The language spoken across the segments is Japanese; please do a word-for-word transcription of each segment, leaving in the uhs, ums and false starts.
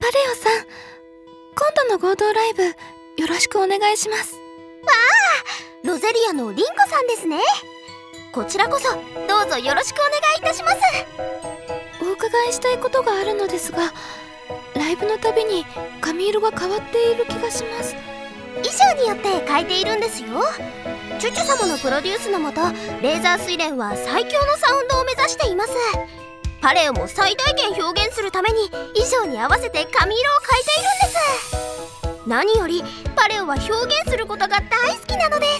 レオさん、今度の合同ライブよろしくお願いします。わあ、ロゼリアのリンコさんですね。こちらこそどうぞよろしくお願いいたします。 お伺いしたいことがあるのですが、ライブのたびに髪色が変わっている気がします。 衣装によって変えているんですよ。チュチュ様のプロデュースのもと、レーザー睡蓮は最強のサウンドを目指しています。パレオも最大限表現するために衣装に合わせて髪色を変えているんです。何よりパレオは表現することが大好きなのです。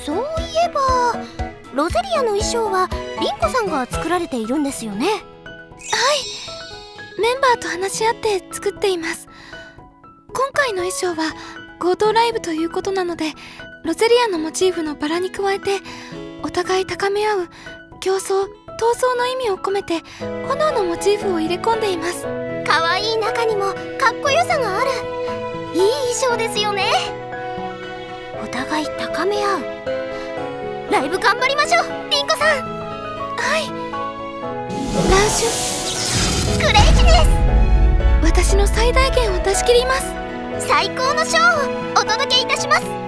そういえばロゼリアの衣装はリンコさんが作られているんですよね。はい、 メンバーと話し合って作っています。今回の衣装は合同ライブということなので、ロゼリアのモチーフのバラに加えてお互い高め合う競争闘争の意味を込めて炎のモチーフを入れ込んでいます。 可愛い中にもかっこよさがあるいい衣装ですよね。お互い高め合う。ライブ頑張りましょう、リンコさん。 はい、ランシュクレイジーです。 私の最大限を出し切ります。 最高のショーをお届けいたします。